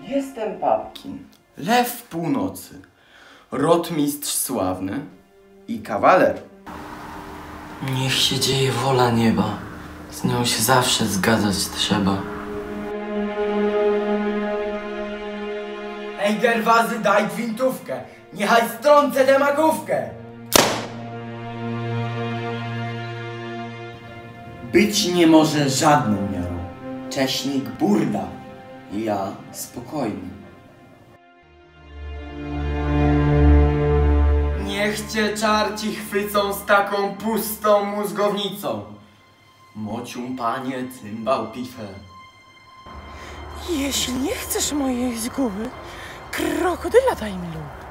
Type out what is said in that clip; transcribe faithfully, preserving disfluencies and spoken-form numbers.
Jestem Papkin, lew północy, rotmistrz sławny i kawaler. Niech się dzieje wola nieba, z nią się zawsze zgadzać trzeba. Ej, Gerwazy, daj gwintówkę, niechaj strącę demagówkę. Być nie może żadną miarą, cześnik burda, ja spokojny. Niech cię czarci chwycą z taką pustą mózgownicą. Mocium panie cymbał pifę. Jeśli nie chcesz mojej zguby, krokodyla daj mi lub.